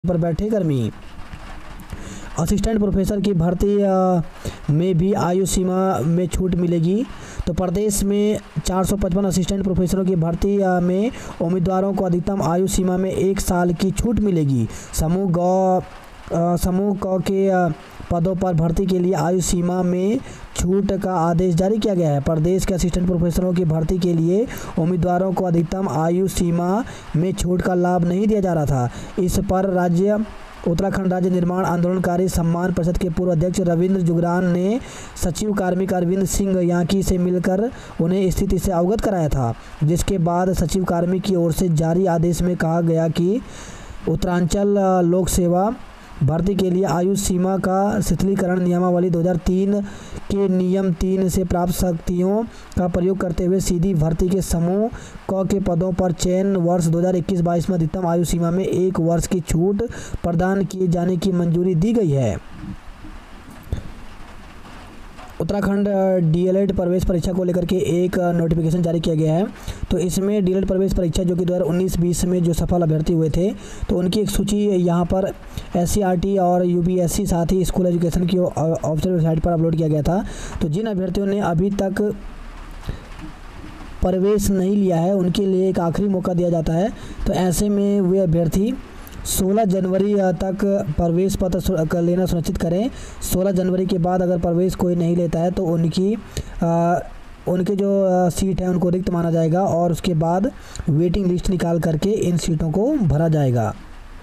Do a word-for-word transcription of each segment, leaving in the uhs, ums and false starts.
पर बैठे कर्मी। असिस्टेंट प्रोफेसर की भर्ती में भी आयु सीमा में छूट मिलेगी। तो प्रदेश में चार सौ पचपन असिस्टेंट प्रोफेसरों की भर्ती में उम्मीदवारों को अधिकतम आयु सीमा में एक साल की छूट मिलेगी। समूह गौ समूह क के पदों पर भर्ती के लिए आयु सीमा में छूट का आदेश जारी किया गया है। प्रदेश के असिस्टेंट प्रोफेसरों की भर्ती के लिए उम्मीदवारों को अधिकतम आयु सीमा में छूट का लाभ नहीं दिया जा रहा था। इस पर राज्य उत्तराखंड राज्य निर्माण आंदोलनकारी सम्मान परिषद के पूर्व अध्यक्ष रविंद्र जुगरान ने सचिव कार्मिक अरविंद सिंह याकी से मिलकर उन्हें स्थिति से अवगत कराया था, जिसके बाद सचिव कार्मिक की ओर से जारी आदेश में कहा गया कि उत्तरांचल लोक सेवा भर्ती के लिए आयु सीमा का शिथिलीकरण नियमावली दो हज़ार तीन के नियम तीन से प्राप्त शक्तियों का प्रयोग करते हुए सीधी भर्ती के समूह क के पदों पर चयन वर्ष दो हज़ार इक्कीस बाईस में अधिकतम आयु सीमा में एक वर्ष की छूट प्रदान किए जाने की मंजूरी दी गई है। उत्तराखंड डीएलएड प्रवेश परीक्षा को लेकर के एक नोटिफिकेशन जारी किया गया है। तो इसमें डीएलएड प्रवेश परीक्षा जो कि दो हज़ार उन्नीस बीस में जो सफल अभ्यर्थी हुए थे, तो उनकी एक सूची यहाँ पर एससीईआरटी और यूपीएससी साथ ही स्कूल एजुकेशन की ऑफिशियल वेबसाइट पर अपलोड किया गया था। तो जिन अभ्यर्थियों ने अभी तक प्रवेश नहीं लिया है उनके लिए एक आखिरी मौका दिया जाता है। तो ऐसे में वे अभ्यर्थी सोलह जनवरी तक प्रवेश पत्र लेना सुनिश्चित करें। सोलह जनवरी के बाद अगर प्रवेश कोई नहीं लेता है तो उनकी आ, उनके जो सीट है उनको रिक्त माना जाएगा और उसके बाद वेटिंग लिस्ट निकाल करके इन सीटों को भरा जाएगा।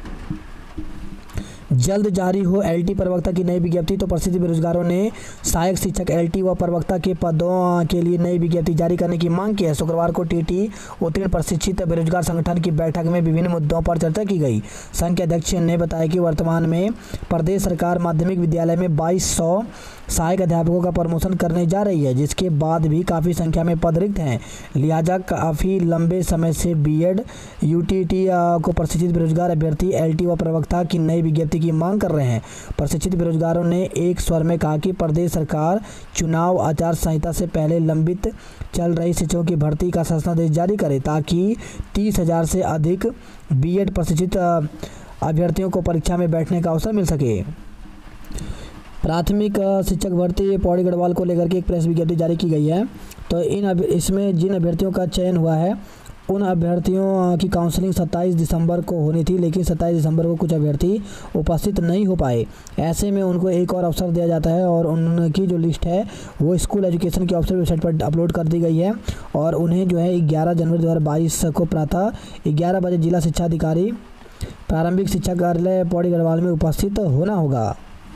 जल्द जारी हो एलटी प्रवक्ता की नई विज्ञप्ति। तो प्रसिद्ध बेरोजगारों ने सहायक शिक्षक एलटी व प्रवक्ता के पदों के लिए नई विज्ञप्ति जारी करने की मांग की है। शुक्रवार को टीटी उत्तीर्ण प्रशिक्षित बेरोजगार संगठन की बैठक में विभिन्न मुद्दों पर चर्चा की गई। संघ के अध्यक्ष ने बताया कि वर्तमान में प्रदेश सरकार माध्यमिक विद्यालय में बाईस सौ सहायक अध्यापकों का प्रमोशन करने जा रही है, जिसके बाद भी काफ़ी संख्या में पद रिक्त हैं। लिहाजा काफ़ी लंबे समय से बीएड यूटीटी को प्रशिक्षित बेरोजगार अभ्यर्थी एलटी व प्रवक्ता की नई विज्ञप्ति की मांग कर रहे हैं। प्रशिक्षित बेरोजगारों ने एक स्वर में कहा कि प्रदेश सरकार चुनाव आचार संहिता से पहले लंबित चल रही शिक्षकों की भर्ती का शासनादेश जारी करे ताकि तीस हजार से अधिक बीएड प्रशिक्षित अभ्यर्थियों को परीक्षा में बैठने का अवसर मिल सके। प्राथमिक शिक्षक भर्ती पौड़ी गढ़वाल को लेकर के एक प्रेस विज्ञप्ति जारी की गई है। तो इन इसमें जिन अभ्यर्थियों का चयन हुआ है उन अभ्यर्थियों की काउंसलिंग सत्ताईस दिसंबर को होनी थी, लेकिन सत्ताईस दिसंबर को कुछ अभ्यर्थी उपस्थित नहीं हो पाए। ऐसे में उनको एक और अवसर दिया जाता है और उनकी जो लिस्ट है वो स्कूल एजुकेशन की ऑफिशियल वेबसाइट पर अपलोड कर दी गई है और उन्हें जो है ग्यारह जनवरी दो हज़ार बाईस को प्रातः ग्यारह बजे जिला शिक्षा अधिकारी प्रारंभिक शिक्षा कार्यालय पौड़ी गढ़वाल में उपस्थित होना होगा।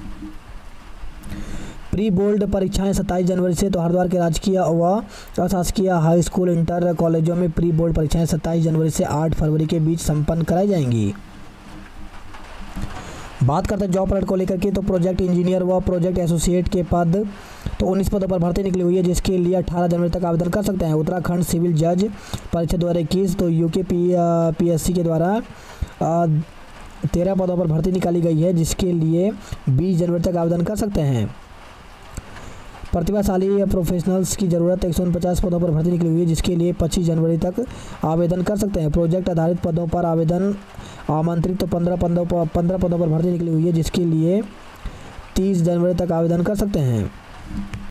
प्री बोर्ड परीक्षाएं सत्ताईस जनवरी से। तो हरिद्वार के राजकीय व अशासकीय हाई स्कूल इंटर कॉलेजों में प्री बोर्ड परीक्षाएं सत्ताईस जनवरी से आठ फरवरी के बीच संपन्न कराई जाएंगी। बात करते हैं जॉब अलर्ट को लेकर के। तो प्रोजेक्ट इंजीनियर व प्रोजेक्ट एसोसिएट के पद तो उन्नीस पदों पर भर्ती निकली हुई है, जिसके लिए अठारह जनवरी तक आवेदन कर सकते हैं। उत्तराखंड सिविल जज परीक्षा दो हज़ार इक्कीस तो यूके पी पीएससी के द्वारा तेरह पदों पर भर्ती निकाली गई है, जिसके लिए बीस जनवरी तक आवेदन कर सकते हैं। प्रतिभाशाली प्रोफेशनल्स की ज़रूरत एक सौ उनपचास पदों पर भर्ती निकली हुई है, जिसके लिए पच्चीस जनवरी तक आवेदन कर सकते हैं। प्रोजेक्ट आधारित पदों पर आवेदन आमंत्रित तो पंद्रह पदों पर पंद्रह पदों पर भर्ती निकली हुई है, जिसके लिए तीस जनवरी तक आवेदन कर सकते हैं।